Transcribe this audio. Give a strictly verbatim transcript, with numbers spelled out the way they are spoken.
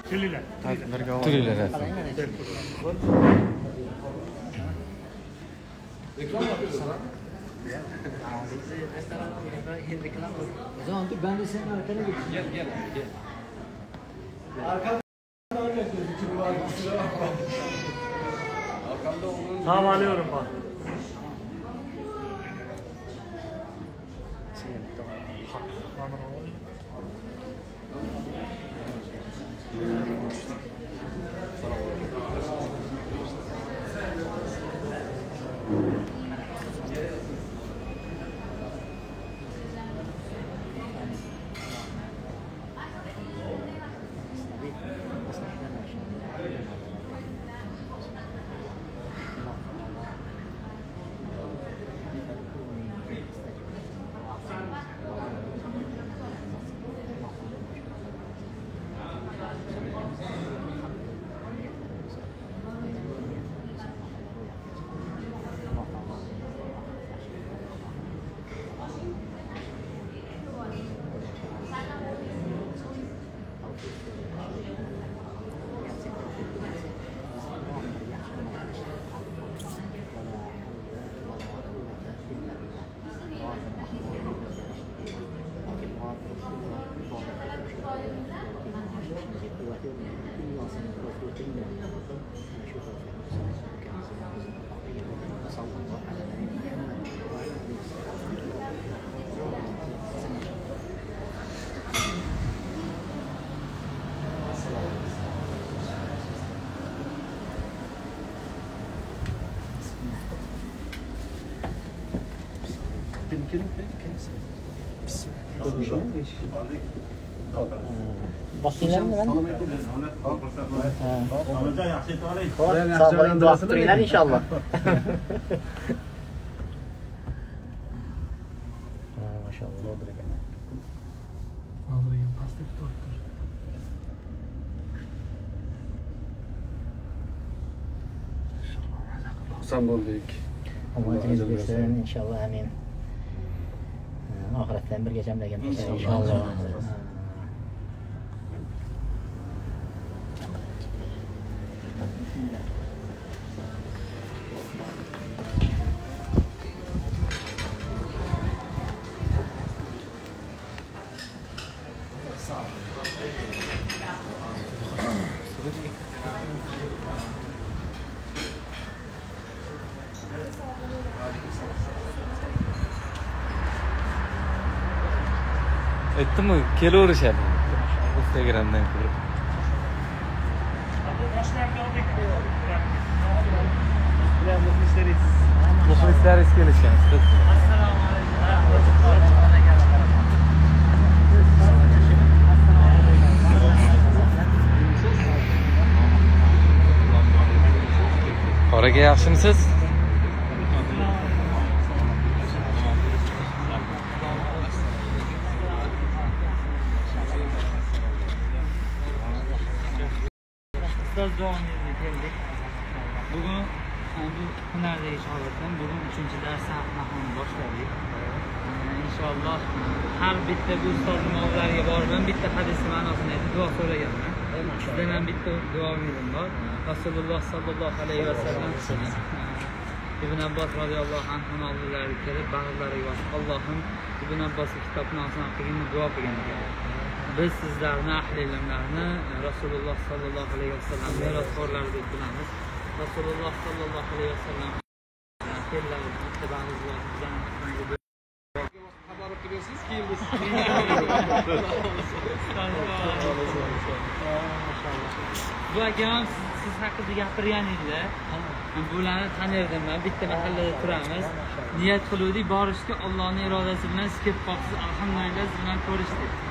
Turinglar. Turinglar. Zaman dur ben de senin arkana geçeyim. Gel gel gel. Arkamda Tamam alıyorum bak. Basinglar mi ben? Sağ olun, dua turinglar inşallah. Maşallah doldur ekan. Aldırayım pastayı torttur. Xursand bo'ldik. Omadingiz bo'lsin inshaalloh, amin. Oxiratdan birga jamlagan inshaalloh. Aytdimmi, kelaverishadi. Instagramdan ko'rib. Muxlislaringiz kelishgan. Assalomu alaykum. Qoraga yaxshimisiz? Ustoz duomizga keldik. Bugun bu hunardagi shogirdim. Bugun uchinchi dars sahifani boshladik. Inshaalloh har bitta bu ustozning oldilariga borib bitta hadis ma'nosini aytib duo so'raganman. Sizdan ham bitta duo umidim bor. Rasululloh sallallohu alayhi va sallam Ibn Abbos radhiyallohu anhu oldilariga kelib bag'rlariga bosib, Allohim Ibn Abbosning kitobini olsin qilgan duo qilgan ekan. Biz sizlarni ahli ilmlarni Rasululloh sallallohu alayhi va sallam merosxo'rlari deb bilamiz. Rasululloh sallallohu alayhi va sallam fe'llarini ittiba'imizdan xabar qilasiz, keyin biz bu akam siz haqida gapirgan edilar. Bularni tanirdim men, bitta mahallada turamiz. Niyat qiluvdik borishga, Allohning irodasi bilan siz kelib qolibsiz. Alhamdulillah siz bilan ko'rishdik.